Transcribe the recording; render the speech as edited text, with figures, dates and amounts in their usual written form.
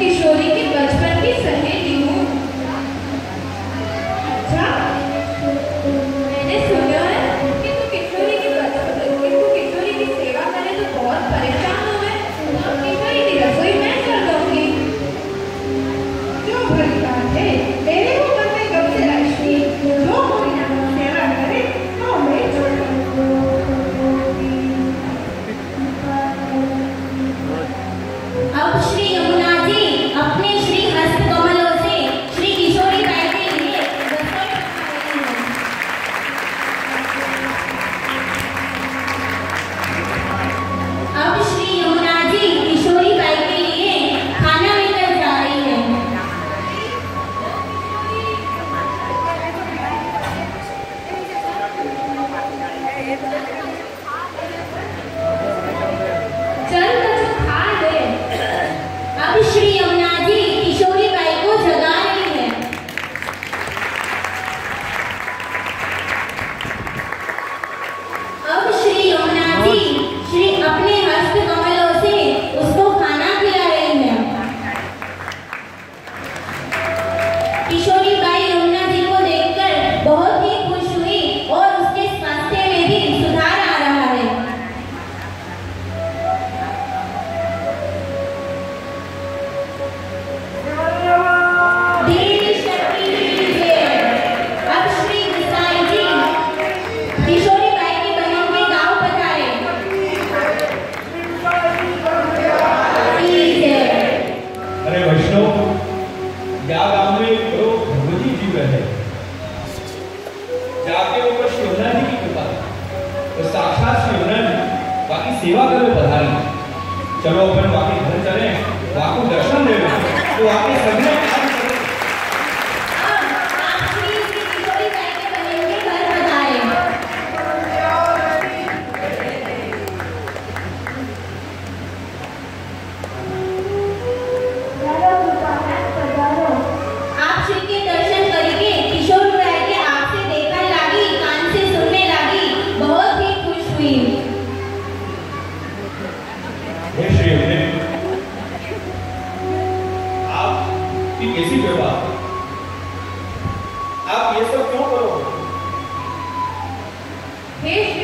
किशोरी की बचपन की सहेली हूँ। अच्छा, मैंने सुना है कि तू किशोरी की सेवा करे तो बहुत परेशान हो गए। किशोरी की रसोई मैं कर दूंगी। जो भली बात है, मेरे को मन में कब से रश्मि जो कोई ना सेवा करे तो मैं अब श्री यमुना जी अपने श्री हस्त कमलों से श्री किशोरी बाई के लिए रसोई बना रही हैं। अब श्री यमुना जी किशोरी बाई के लिए खाना लेकर जा रही है। चल कुछ खा ले। अब श्री यमुना जी किशोरी बाई को जगा रही है। अब श्री यमुना जी अपने हस्त कमलों से उसको खाना खिला रही है। किशोरी बाई यमुना जी को देखकर बहुत ही खुश हुई और उसके स्वास्थ्य में भी सुधार आ रहा है। देवी शक्ति की जय। अब श्री गोसाई जी किशोरी बाई की बहन के गांव पधारे। अरे वैष्णव, या गांव में एक बड़ो भगवती जीव है, जाके ऊपर शिवना जी की कृपा तो साक्षात शिवना जी बाकी सेवा करे पधारी। चलो अपन वाके घर चले, वाको दर्शन दे तो वाके सबने आप श्री किशोरी बाई के बहन के घर पधारे। आप श्री के दर्शन करके किशोरी बाई के आँख से देखने लगी, कान से सुनने लगी, बहुत ही खुश हुई। हे श्री अपने आपकी कैसी व्यवहार, आप ये सब क्यों करो? हे